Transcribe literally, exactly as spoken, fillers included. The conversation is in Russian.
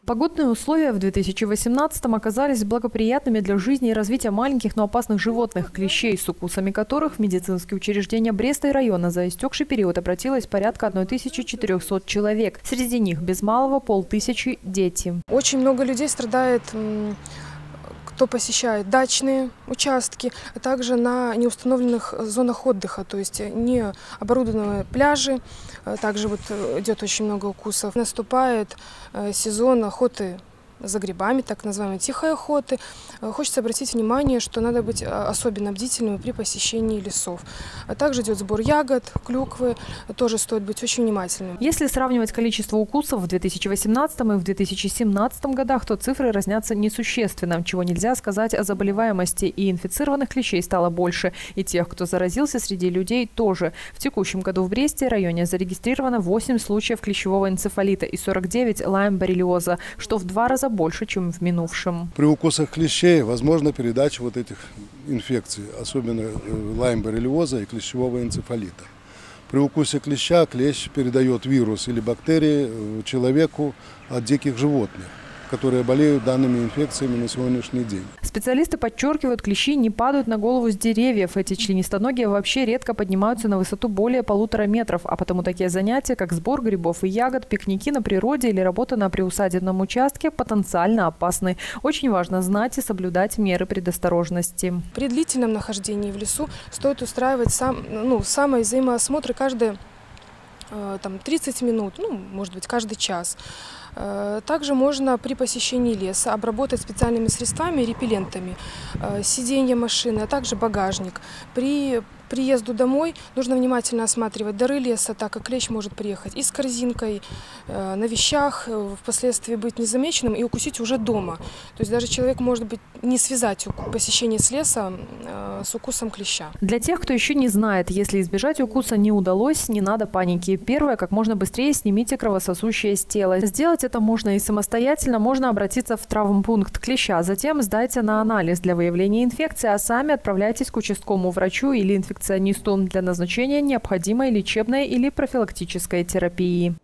Погодные условия в две тысячи восемнадцатом оказались благоприятными для жизни и развития маленьких, но опасных животных, клещей, с укусами которых в медицинские учреждения Бреста и района за истекший период обратилось порядка тысячи четырёхсот человек. Среди них без малого полтысячи дети. Очень много людей страдает, кто посещает дачные участки, а также на неустановленных зонах отдыха, то есть не оборудованные пляжи. Также вот идет очень много укусов. Наступает сезон охоты за грибами, так называемой тихой охоты. Хочется обратить внимание, что надо быть особенно бдительным при посещении лесов. А также идет сбор ягод, клюквы, тоже стоит быть очень внимательным. Если сравнивать количество укусов в две тысячи восемнадцатом и в две тысячи семнадцатом годах, то цифры разнятся несущественно, чего нельзя сказать о заболеваемости. И инфицированных клещей стало больше, и тех, кто заразился, среди людей тоже. В текущем году в Бресте районе зарегистрировано восемь случаев клещевого энцефалита и сорок девять лайм-боррелиоза, что в два раза больше, чем в минувшем. При укусах клещей возможна передача вот этих инфекций, особенно лайм-боррелиоза и клещевого энцефалита. При укусе клеща клещ передает вирус или бактерии человеку от диких животных, которые болеют данными инфекциями на сегодняшний день. Специалисты подчеркивают, клещи не падают на голову с деревьев. Эти членистоногие вообще редко поднимаются на высоту более полутора метров, а потому такие занятия, как сбор грибов и ягод, пикники на природе или работа на приусадебном участке, потенциально опасны. Очень важно знать и соблюдать меры предосторожности. При длительном нахождении в лесу стоит устраивать сам, ну, самоизомоосмотры каждые там, тридцать минут, ну, может быть, каждый час. Также можно при посещении леса обработать специальными средствами, репеллентами, сиденье машины, а также багажник. При приезду домой нужно внимательно осматривать дары леса, так как клещ может приехать и с корзинкой на вещах, впоследствии быть незамеченным и укусить уже дома. То есть даже человек может быть не связать посещение с леса с укусом клеща. Для тех, кто еще не знает, если избежать укуса не удалось, не надо паники. Первое, как можно быстрее снимите кровососущее с тела. Сделать это можно и самостоятельно, можно обратиться в травмпункт клеща, затем сдайте на анализ для выявления инфекции, а сами отправляйтесь к участковому врачу или инфекционисту для назначения необходимой лечебной или профилактической терапии.